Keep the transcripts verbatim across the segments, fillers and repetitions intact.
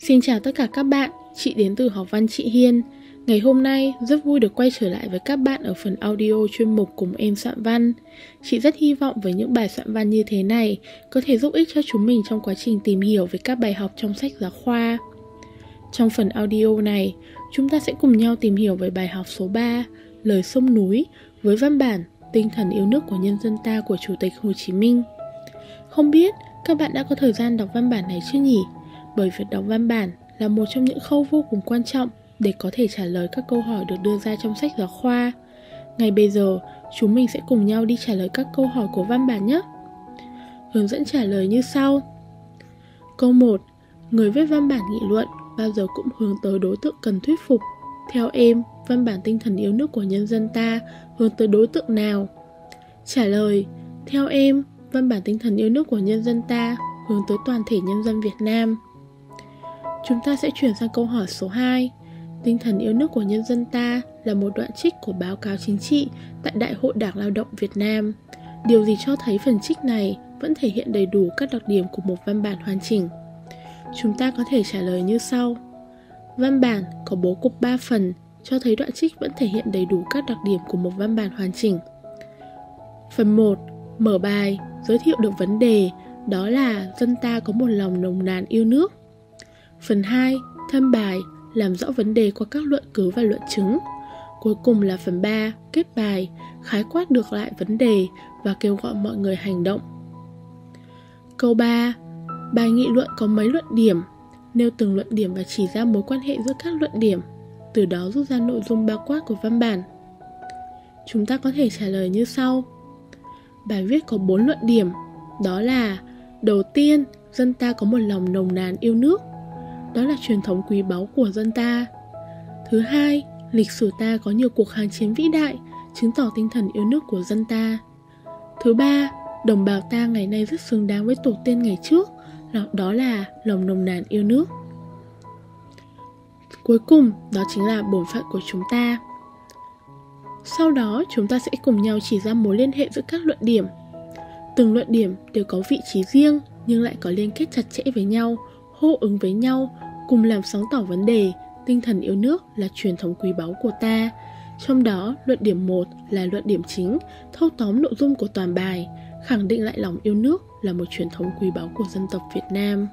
Xin chào tất cả các bạn, chị đến từ Học văn chị Hiên. Ngày hôm nay rất vui được quay trở lại với các bạn ở phần audio chuyên mục Cùng Em Soạn Văn. Chị rất hy vọng với những bài soạn văn như thế này có thể giúp ích cho chúng mình trong quá trình tìm hiểu về các bài học trong sách giáo khoa. Trong phần audio này, chúng ta sẽ cùng nhau tìm hiểu về bài học số ba, Lời sông núi, với văn bản Tinh thần yêu nước của nhân dân ta của Chủ tịch Hồ Chí Minh. Không biết các bạn đã có thời gian đọc văn bản này chưa nhỉ? Bởi việc đọc văn bản là một trong những khâu vô cùng quan trọng để có thể trả lời các câu hỏi được đưa ra trong sách giáo khoa. Ngay bây giờ, chúng mình sẽ cùng nhau đi trả lời các câu hỏi của văn bản nhé. Hướng dẫn trả lời như sau. Câu một. Người viết văn bản nghị luận bao giờ cũng hướng tới đối tượng cần thuyết phục. Theo em, văn bản tinh thần yêu nước của nhân dân ta hướng tới đối tượng nào? Trả lời. Theo em, văn bản tinh thần yêu nước của nhân dân ta hướng tới toàn thể nhân dân Việt Nam. Chúng ta sẽ chuyển sang câu hỏi số hai. Tinh thần yêu nước của nhân dân ta là một đoạn trích của báo cáo chính trị tại Đại hội Đảng Lao động Việt Nam. Điều gì cho thấy phần trích này vẫn thể hiện đầy đủ các đặc điểm của một văn bản hoàn chỉnh? Chúng ta có thể trả lời như sau. Văn bản có bố cục ba phần, cho thấy đoạn trích vẫn thể hiện đầy đủ các đặc điểm của một văn bản hoàn chỉnh. Phần một. Mở bài, giới thiệu được vấn đề, đó là dân ta có một lòng nồng nàn yêu nước. Phần hai. Thâm bài, làm rõ vấn đề qua các luận cứ và luận chứng. Cuối cùng là phần ba. Kết bài, khái quát được lại vấn đề và kêu gọi mọi người hành động. Câu ba. Bài nghị luận có mấy luận điểm, nêu từng luận điểm và chỉ ra mối quan hệ giữa các luận điểm, từ đó rút ra nội dung bao quát của văn bản. Chúng ta có thể trả lời như sau. Bài viết có bốn luận điểm, đó là: đầu tiên, dân ta có một lòng nồng nàn yêu nước, đó là truyền thống quý báu của dân ta. Thứ hai, lịch sử ta có nhiều cuộc kháng chiến vĩ đại, chứng tỏ tinh thần yêu nước của dân ta. Thứ ba, đồng bào ta ngày nay rất xứng đáng với tổ tiên ngày trước, đó là lòng nồng nàn yêu nước. Cuối cùng, đó chính là bổn phận của chúng ta. Sau đó, chúng ta sẽ cùng nhau chỉ ra mối liên hệ giữa các luận điểm. Từng luận điểm đều có vị trí riêng nhưng lại có liên kết chặt chẽ với nhau, hô ứng với nhau, cùng làm sáng tỏ vấn đề tinh thần yêu nước là truyền thống quý báu của ta. Trong đó, luận điểm một là luận điểm chính, thâu tóm nội dung của toàn bài, khẳng định lại lòng yêu nước là một truyền thống quý báu của dân tộc Việt Nam.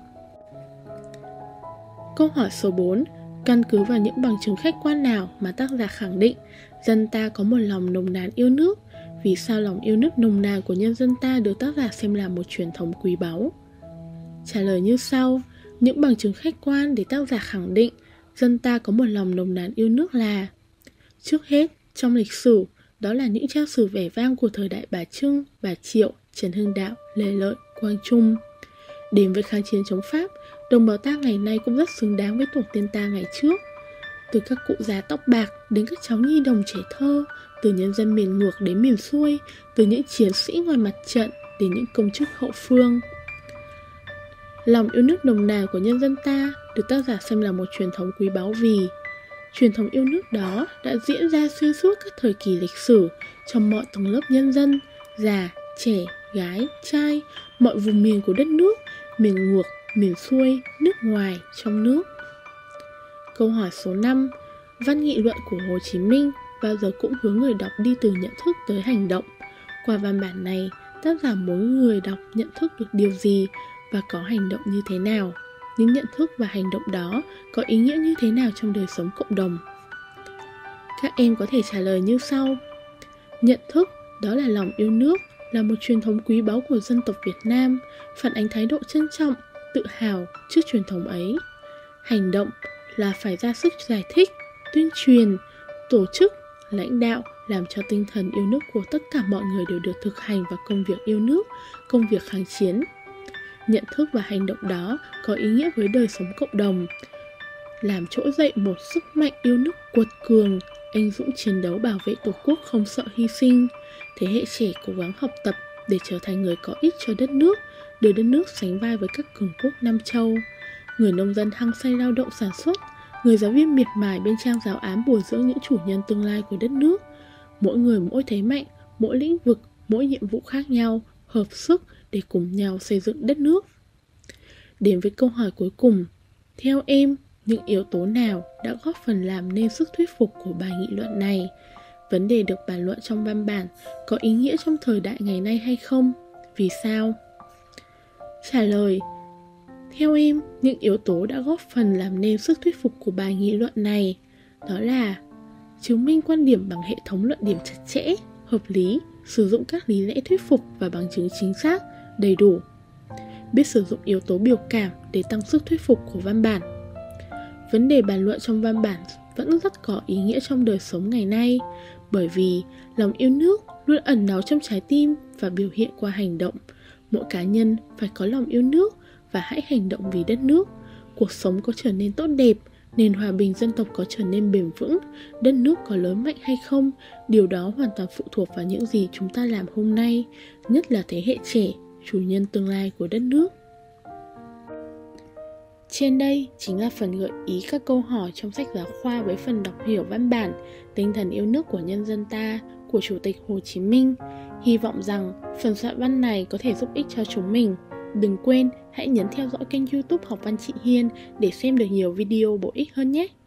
Câu hỏi số bốn. Căn cứ vào những bằng chứng khách quan nào mà tác giả khẳng định dân ta có một lòng nồng nàn yêu nước? Vì sao lòng yêu nước nồng nàn của nhân dân ta được tác giả xem là một truyền thống quý báu? Trả lời như sau. Những bằng chứng khách quan để tác giả khẳng định dân ta có một lòng nồng nàn yêu nước là: trước hết, trong lịch sử, đó là những trang sử vẻ vang của thời đại Bà Trưng, Bà Triệu, Trần Hưng Đạo, Lê Lợi, Quang Trung. Đến với kháng chiến chống Pháp, đồng bào ta ngày nay cũng rất xứng đáng với tổ tiên ta ngày trước. Từ các cụ già tóc bạc đến các cháu nhi đồng trẻ thơ, từ nhân dân miền ngược đến miền xuôi, từ những chiến sĩ ngoài mặt trận đến những công chức hậu phương. Lòng yêu nước nồng nàn của nhân dân ta được tác giả xem là một truyền thống quý báu vì truyền thống yêu nước đó đã diễn ra xuyên suốt các thời kỳ lịch sử trong mọi tầng lớp nhân dân, già, trẻ, gái, trai, mọi vùng miền của đất nước, miền ngược, miền xuôi, nước ngoài, trong nước. Câu hỏi số năm. Văn nghị luận của Hồ Chí Minh bao giờ cũng hướng người đọc đi từ nhận thức tới hành động. Qua văn bản này, tác giả muốn người đọc nhận thức được điều gì và có hành động như thế nào? Những nhận thức và hành động đó có ý nghĩa như thế nào trong đời sống cộng đồng? Các em có thể trả lời như sau. Nhận thức, đó là lòng yêu nước, là một truyền thống quý báu của dân tộc Việt Nam, phản ánh thái độ trân trọng, tự hào trước truyền thống ấy. Hành động là phải ra sức giải thích, tuyên truyền, tổ chức, lãnh đạo làm cho tinh thần yêu nước của tất cả mọi người đều được thực hành vào công việc yêu nước, công việc kháng chiến. Nhận thức và hành động đó có ý nghĩa với đời sống cộng đồng, làm trỗi dậy một sức mạnh yêu nước quật cường, anh dũng chiến đấu bảo vệ Tổ quốc không sợ hy sinh. Thế hệ trẻ cố gắng học tập để trở thành người có ích cho đất nước, đưa đất nước sánh vai với các cường quốc Nam Châu. Người nông dân hăng say lao động sản xuất, người giáo viên miệt mài bên trang giáo án bồi dưỡng những chủ nhân tương lai của đất nước. Mỗi người mỗi thế mạnh, mỗi lĩnh vực, mỗi nhiệm vụ khác nhau, hợp sức để cùng nhau xây dựng đất nước. Đến với câu hỏi cuối cùng. Theo em, những yếu tố nào đã góp phần làm nên sức thuyết phục của bài nghị luận này? Vấn đề được bàn luận trong văn bản có ý nghĩa trong thời đại ngày nay hay không? Vì sao? Trả lời: theo em, những yếu tố đã góp phần làm nên sức thuyết phục của bài nghị luận này đó là chứng minh quan điểm bằng hệ thống luận điểm chặt chẽ, hợp lý, sử dụng các lý lẽ thuyết phục và bằng chứng chính xác, đầy đủ, biết sử dụng yếu tố biểu cảm để tăng sức thuyết phục của văn bản. Vấn đề bàn luận trong văn bản vẫn rất có ý nghĩa trong đời sống ngày nay, bởi vì lòng yêu nước luôn ẩn náu trong trái tim và biểu hiện qua hành động. Mỗi cá nhân phải có lòng yêu nước và hãy hành động vì đất nước. Cuộc sống có trở nên tốt đẹp, nền hòa bình dân tộc có trở nên bền vững, đất nước có lớn mạnh hay không, điều đó hoàn toàn phụ thuộc vào những gì chúng ta làm hôm nay, nhất là thế hệ trẻ, chủ nhân tương lai của đất nước. Trên đây chính là phần gợi ý các câu hỏi trong sách giáo khoa với phần đọc hiểu văn bản Tinh thần yêu nước của nhân dân ta của Chủ tịch Hồ Chí Minh. Hy vọng rằng phần soạn văn này có thể giúp ích cho chúng mình. Đừng quên hãy nhấn theo dõi kênh YouTube Học Văn Chị Hiên để xem được nhiều video bổ ích hơn nhé!